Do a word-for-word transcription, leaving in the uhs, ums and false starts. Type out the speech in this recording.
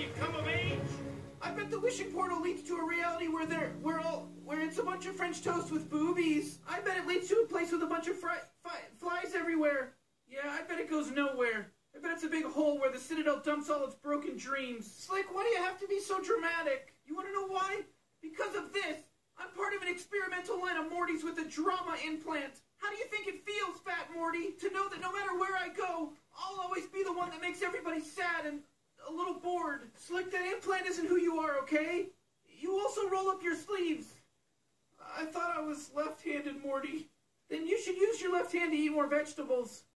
you come of age? I bet the wishing portal leads to a reality where there, where all, where it's a bunch of French toast with boobies. I bet it leads to a place with a bunch of fri fi flies everywhere. Yeah, I bet it goes nowhere. I bet it's a big hole where the Citadel dumps all its broken dreams. Slick, why do you have to be so dramatic? You want to know why? Because of this. I'm part of an experimental line of Mortys with a drama implant. How do you think it feels, Fat Morty, to know that no matter where I go, I'll always be the one that makes everybody sad and a little bored? Slick, that implant isn't who you are, okay? You also roll up your sleeves. I thought I was left-handed, Morty. Then you should use your left hand to eat more vegetables.